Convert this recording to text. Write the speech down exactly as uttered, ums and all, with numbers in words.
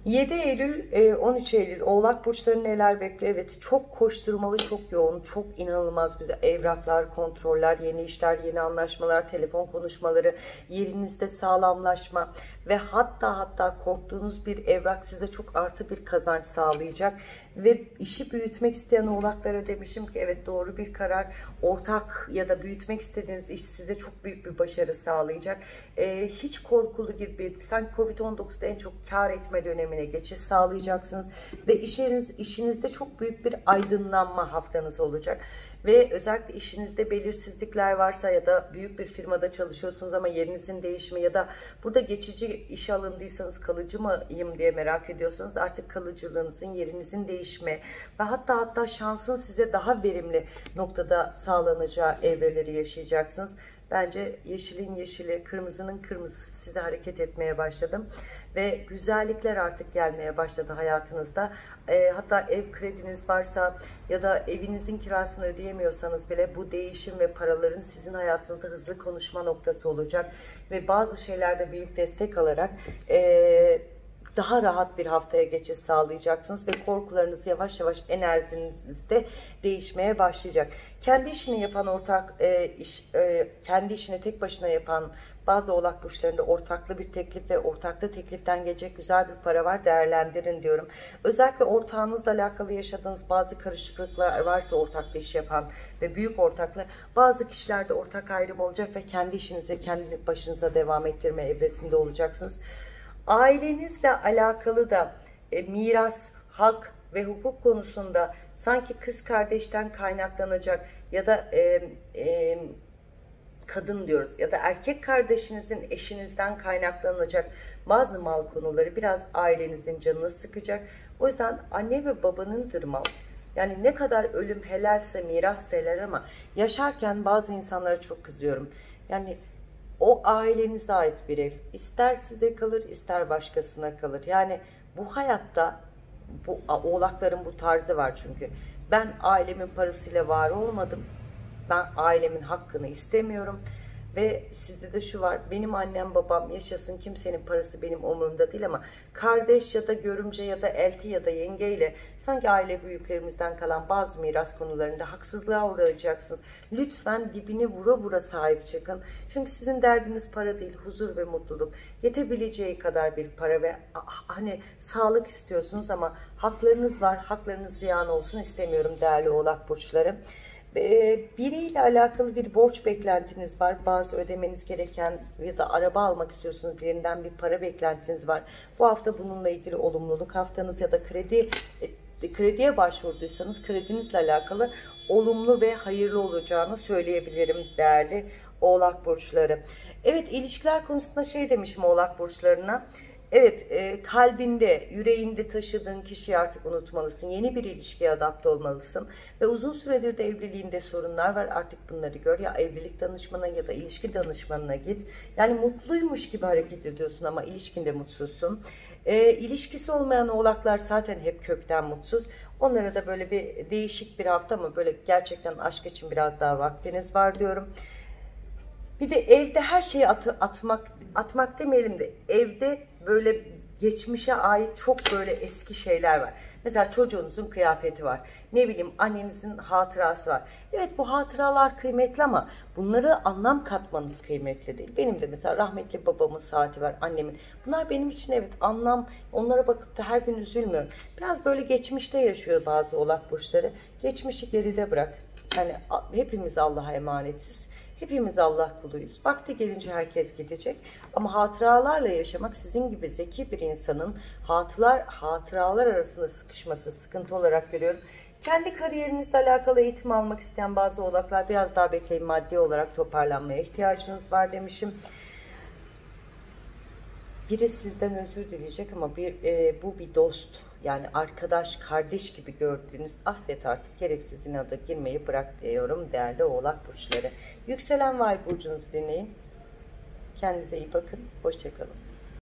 yedi Eylül, e, on üç Eylül Oğlak burçlarını neler bekliyor? Evet, çok koşturmalı, çok yoğun, çok inanılmaz güzel evraklar, kontroller, yeni işler, yeni anlaşmalar, telefon konuşmaları, yerinizde sağlamlaşma ve hatta hatta korktuğunuz bir evrak size çok artı bir kazanç sağlayacak. Ve işi büyütmek isteyen oğlaklara demişim ki evet, doğru bir karar. Ortak ya da büyütmek istediğiniz iş size çok büyük bir başarı sağlayacak. Ee, hiç korkulu gibi, sanki Covid on dokuzda en çok kar etme dönemine geçiş sağlayacaksınız. Ve işiniz, işinizde çok büyük bir aydınlanma haftanız olacak. Ve özellikle işinizde belirsizlikler varsa ya da büyük bir firmada çalışıyorsunuz ama yerinizin değişimi ya da burada geçici işe alındıysanız kalıcı mıyım diye merak ediyorsanız artık kalıcılığınızın, yerinizin değişme ve hatta hatta şansın size daha verimli noktada sağlanacağı evreleri yaşayacaksınız. Bence yeşilin yeşili, kırmızının kırmızısı size hareket etmeye başladım. Ve güzellikler artık gelmeye başladı hayatınızda. E, hatta ev krediniz varsa ya da evinizin kirasını ödeyemiyorsanız bile bu değişim ve paraların sizin hayatınızda hızlı konuşma noktası olacak. Ve bazı şeylerde büyük destek alarak E, daha rahat bir haftaya geçiş sağlayacaksınız ve korkularınız yavaş yavaş enerjinizde değişmeye başlayacak. Kendi işini yapan ortak, e, iş, e, kendi işini tek başına yapan bazı oğlak burçlarında ortaklı bir teklif ve ortaklı tekliften gelecek güzel bir para var, değerlendirin diyorum. Özellikle ortağınızla alakalı yaşadığınız bazı karışıklıklar varsa ortaklı iş yapan ve büyük ortaklı, bazı kişilerde ortak ayrım olacak ve kendi işinizi kendi başınıza devam ettirme evresinde olacaksınız. Ailenizle alakalı da e, miras, hak ve hukuk konusunda sanki kız kardeşten kaynaklanacak ya da e, e, kadın diyoruz ya da erkek kardeşinizin eşinizden kaynaklanacak bazı mal konuları biraz ailenizin canını sıkacak. O yüzden anne ve babanındır mal. Yani ne kadar ölüm helalse miras da helal ama yaşarken bazı insanlara çok kızıyorum. Yani o ailenize ait bir ev. İster size kalır, ister başkasına kalır. Yani bu hayatta bu oğlakların bu tarzı var çünkü. Ben ailemin parasıyla var olmadım. Ben ailemin hakkını istemiyorum. Ve sizde de şu var, benim annem babam yaşasın, kimsenin parası benim umurumda değil ama kardeş ya da görümce ya da elti ya da yengeyle sanki aile büyüklerimizden kalan bazı miras konularında haksızlığa uğrayacaksınız. Lütfen dibini vura vura sahip çıkın. Çünkü sizin derdiniz para değil, huzur ve mutluluk. Yetebileceği kadar bir para ve hani sağlık istiyorsunuz ama haklarınız var. Haklarınız ziyan olsun istemiyorum değerli oğlak burçları. Biriyle alakalı bir borç beklentiniz var. Bazı ödemeniz gereken ya da araba almak istiyorsunuz. Birinden bir para beklentiniz var. Bu hafta bununla ilgili olumluluk haftanız ya da kredi krediye başvurduysanız kredinizle alakalı olumlu ve hayırlı olacağını söyleyebilirim değerli oğlak burçları. Evet, ilişkiler konusunda şey demişim oğlak burçlarına. Evet, e, kalbinde, yüreğinde taşıdığın kişiyi artık unutmalısın. Yeni bir ilişkiye adapte olmalısın. Ve uzun süredir de evliliğinde sorunlar var. Artık bunları gör. Ya evlilik danışmanına ya da ilişki danışmanına git. Yani mutluymuş gibi hareket ediyorsun ama ilişkinde mutsuzsun. E, ilişkisi olmayan oğlaklar zaten hep kökten mutsuz. Onlara da böyle bir değişik bir hafta ama böyle gerçekten aşk için biraz daha vaktiniz var diyorum. Bir de evde her şeyi at, atmak atmak demeyelim de evde böyle geçmişe ait çok böyle eski şeyler var. Mesela çocuğunuzun kıyafeti var. Ne bileyim annenizin hatırası var. Evet, bu hatıralar kıymetli ama bunları anlam katmanız kıymetli değil. Benim de mesela rahmetli babamın saati var, annemin. Bunlar benim için evet anlam. Onlara bakıp da her gün üzülmüyorum. Biraz böyle geçmişte yaşıyor bazı oğlak burçları. Geçmişi geride bırak. Yani hepimiz Allah'a emanetiz. Hepimiz Allah kuluyuz. Vakti gelince herkes gidecek. Ama hatıralarla yaşamak sizin gibi zeki bir insanın hatıralar, hatıralar arasında sıkışması sıkıntı olarak görüyorum. Kendi kariyerinizle alakalı eğitim almak isteyen bazı oğlaklar biraz daha bekleyin, maddi olarak toparlanmaya ihtiyacınız var demişim. Biri sizden özür dileyecek ama bir e, bu bir dost. Yani arkadaş, kardeş gibi gördüğünüz, affet artık, gereksiz inada girmeyi bırak diyorum değerli oğlak burçları. Yükselen ve ay burcunuzu dinleyin. Kendinize iyi bakın. Hoşçakalın.